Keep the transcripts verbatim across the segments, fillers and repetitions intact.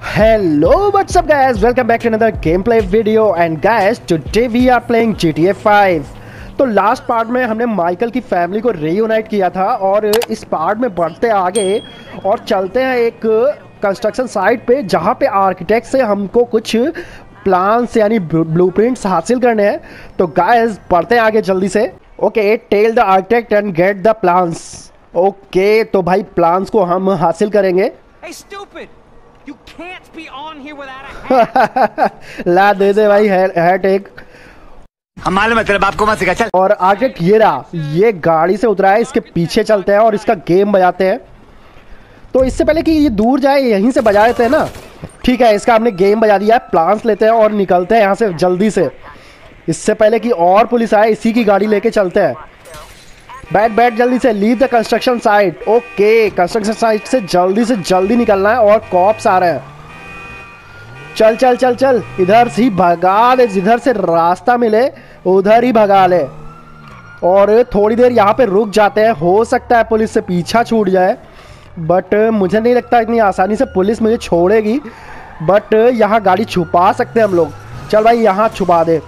Hello, what's up guys? Welcome back to another gameplay video and guys, today we are playing G T A five. तो last part में हमने Michael की family को reunite किया था और इस पार्ट में बढ़ते आगे और चलते हैं एक कंस्ट्रक्शन साइट पे जहाँ पे आर्किटेक्ट से हमको कुछ प्लान्स यानी ब्लूप्रिंट्स हासिल करने हैं। तो गाइस बढ़ते हैं आगे जल्दी से। Okay, tell the architect and get the plans. Okay, तो भाई प्लान्स को हम हासिल करेंगे। Hey, stupid! You can't be on here without a hat. ला दे दे भाई हैट एक। हम मालूम है तेरे बाप को मत सिखा चल। और आगे ये रहा, ये गाड़ी से उतरा है, इसके पीछे चलते हैं और इसका गेम बजाते हैं। तो इससे पहले कि ये दूर जाए यहीं से बजा देते हैं ना। ठीक है, इसका हमने गेम बजा दिया है। प्लान्स लेते हैं और निकलते हैं यहाँ से जल्दी से, इससे पहले कि और पुलिस आए। इसी की गाड़ी लेके चलते हैं। बैठ बैठ जल्दी से, leave the construction site. Okay, construction site से जल्दी से जल्दी निकलना है और कॉप्स आ रहे हैं। चल चल चल चल, इधर से ही भगा ले, जिधर से रास्ता मिले उधर ही भगा ले। और थोड़ी देर यहाँ पे रुक जाते हैं, हो सकता है पुलिस से पीछा छूट जाए, बट मुझे नहीं लगता इतनी आसानी से पुलिस मुझे छोड़ेगी। बट यहाँ गाड़ी छुपा सकते हैं हम लोग। चल भाई यहाँ छुपा दे।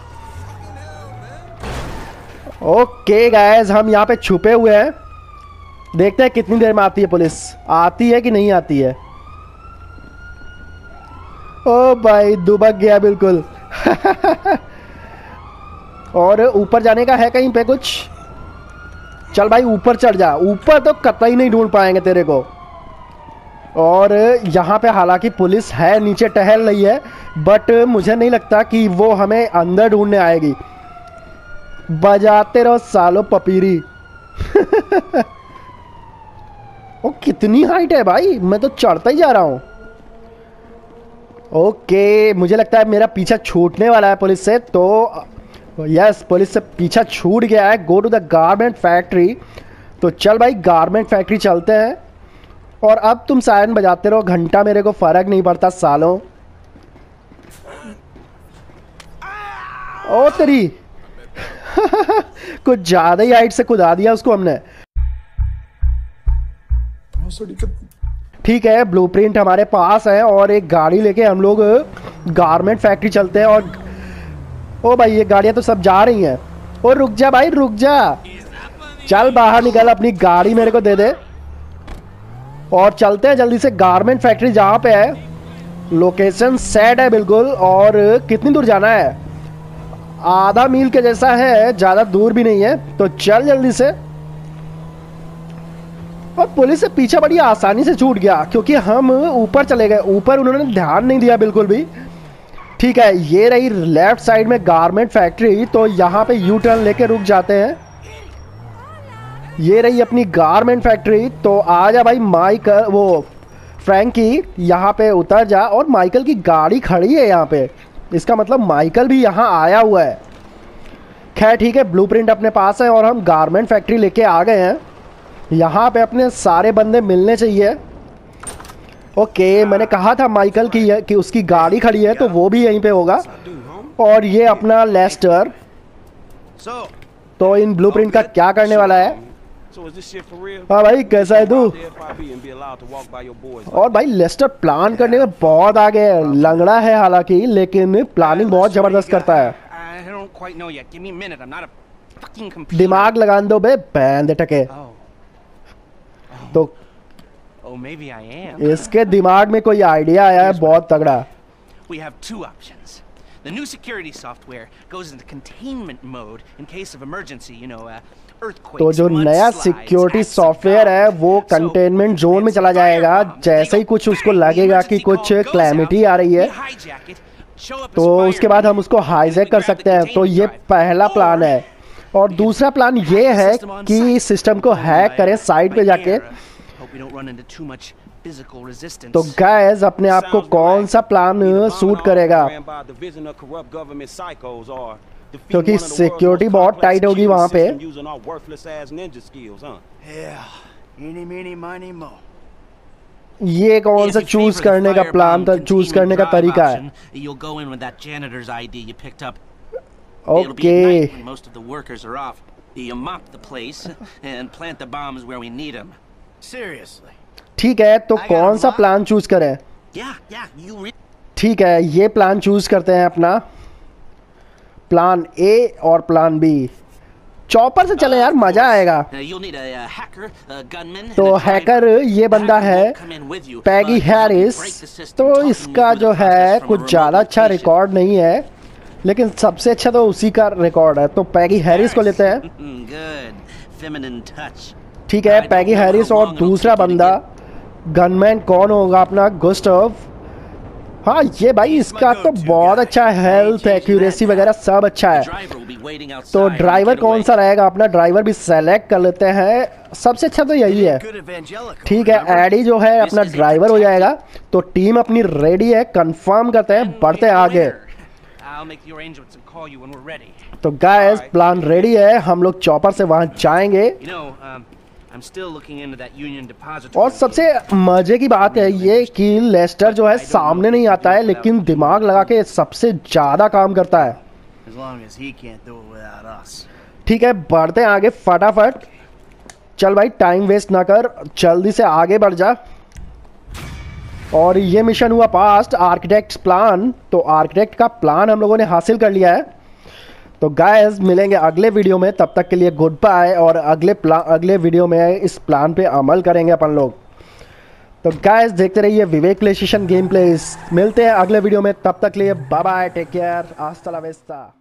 ओके गाइस, हम यहाँ पे छुपे हुए हैं। देखते हैं कितनी देर में आती है पुलिस, आती है कि नहीं आती है। ओ भाई दुबक गया बिल्कुल। और ऊपर जाने का है कहीं पे कुछ? चल भाई ऊपर चढ़ जा, ऊपर तो कतई नहीं ढूंढ पाएंगे तेरे को। और यहाँ पे हालांकि पुलिस है, नीचे टहल रही है, बट मुझे नहीं लगता कि वो हमें अंदर ढूंढने आएगी। बजाते रहो सालो पपीरी। ओ कितनी हाइट है भाई, मैं तो चढ़ता ही जा रहा हूं। ओके, मुझे लगता है मेरा पीछा छूटने वाला है पुलिस से। तो यस, पुलिस से पीछा छूट गया है। Go to the garment factory. तो चल भाई गारमेंट फैक्ट्री चलते हैं। और अब तुम सायरन बजाते रहो, घंटा मेरे को फर्क नहीं पड़ता सालों। ओ तेरी कुछ ज्यादा ही हाइट से कूदा दिया उसको हमने। ठीक है, ब्लूप्रिंट हमारे पास है और एक गाड़ी लेके हम लोग गारमेंट फैक्ट्री चलते हैं। और ओ भाई ये गाड़ियां तो सब जा रही हैं। और रुक जा भाई रुक जा, चल बाहर निकल, अपनी गाड़ी मेरे को दे दे और चलते हैं जल्दी से गारमेंट फैक्ट्री जहाँ पे है। लोकेशन सेट है बिल्कुल। और कितनी दूर जाना है? आधा मील के जैसा है, ज्यादा दूर भी नहीं है। तो चल जल्दी से। और पुलिस से पीछे बड़ी आसानी से छूट गया क्योंकि हम ऊपर चले गए। ऊपर उन्होंने ध्यान नहीं दिया बिल्कुल भी। ठीक है, ये रही लेफ्ट साइड में गारमेंट फैक्ट्री। तो यहाँ पे यू टर्न लेके रुक जाते हैं। ये रही अपनी गारमेंट फैक्ट्री। तो आ जा भाई माइक, वो फ्रैंकी यहाँ पे उतर जा। और माइकल की गाड़ी खड़ी है यहाँ पे, इसका मतलब माइकल भी यहाँ आया हुआ है। खैर ठीक है, ब्लूप्रिंट अपने पास है और हम गारमेंट फैक्ट्री लेके आ गए हैं। यहाँ पे अपने सारे बंदे मिलने चाहिए। ओके, मैंने कहा था माइकल की कि उसकी गाड़ी खड़ी है, तो वो भी यहीं पे होगा। और ये अपना लेस्टर। तो इन ब्लूप्रिंट का क्या करने वाला है? हाँ भाई कैसा है तू? और भाई लेस्टर प्लान करने में बहुत आगे है, लंगड़ा है हालांकि, लेकिन प्लानिंग बहुत जबरदस्त करता है। दिमाग लगा दो बे बैंड टके। तो इसके दिमाग में कोई आइडिया आया है बहुत तगड़ा। The new security software goes into containment mode in case of emergency, you know, uh, earthquakes. तो जो नया सिक्योरिटी सॉफ्टवेयर है वो कंटेनमेंट जोन में चला जाएगा। जैसे ही कुछ उसको लगेगा कि कुछ क्लैमिटी आ रही है, तो उसके बाद हम उसको हाईजैक कर सकते हैं। तो ये पहला प्लान है। और दूसरा प्लान ये है कि सिस्टम को हैक करें साइट पे जाके। तो गाइस अपने आप को कौन सा प्लान सूट करेगा? क्योंकि सिक्योरिटी बहुत टाइट होगी वहां पे। ये कौन सा चूज करने का प्लान था, चूज करने का तरीका है? ओके, ठीक है, तो कौन सा प्लान चूज करें? Yeah, yeah, you re- ठीक है, ये प्लान चूज करते हैं अपना, प्लान ए और प्लान बी। चॉपर से चले यार, मजा आएगा। Uh, you'll need a, uh hacker, a gunman, and तो a driver. हैकर ये बंदा The hacker है won't come in with you, Peggy but he'll Harris. break the system, तो talking you इसका through जो the है process from a कुछ remote ज़्यादा अच्छा location. रिकॉर्ड नहीं है, लेकिन सबसे अच्छा तो उसी का रिकॉर्ड है। तो पैगी हैरिस को लेते हैं। Good. Feminine touch. ठीक है, पैगी हैरिस और दूसरा बंदा गनमैन कौन होगा अपना? गुस्टव। हाँ ये भाई इसका तो बहुत अच्छा हेल्थ, एक्यूरेसी वगैरह सब अच्छा है। तो ड्राइवर कौन सा रहेगा अपना? ड्राइवर भी सेलेक्ट कर लेते हैं, सबसे अच्छा तो यही है। ठीक है, एडी जो है अपना ड्राइवर हो जाएगा। तो टीम अपनी रेडी है, कंफर्म करते हैं, बढ़ते हैं आगे। तो गाइस प्लान रेडी है, हम लोग चॉपर से वहां जाएंगे। और सबसे मजे की बात है ये कि लेस्टर जो है सामने नहीं आता है, लेकिन दिमाग लगा के सबसे ज्यादा काम करता है। ठीक है, बढ़ते हैं आगे फटाफट। चल भाई टाइम वेस्ट ना कर, जल्दी से आगे बढ़ जा। और ये मिशन हुआ पास्ट, आर्किटेक्ट प्लान। तो आर्किटेक्ट का प्लान हम लोगों ने हासिल कर लिया है। तो गाइस मिलेंगे अगले वीडियो में, तब तक के लिए गुड बाय। और अगले प्लान अगले वीडियो में इस प्लान पे अमल करेंगे अपन लोग। तो गाइस देखते रहिए Vivek PlayStation game plays. मिलते हैं अगले वीडियो में, तब तक के लिए बाय बाय, टेक केयर, हasta la vista।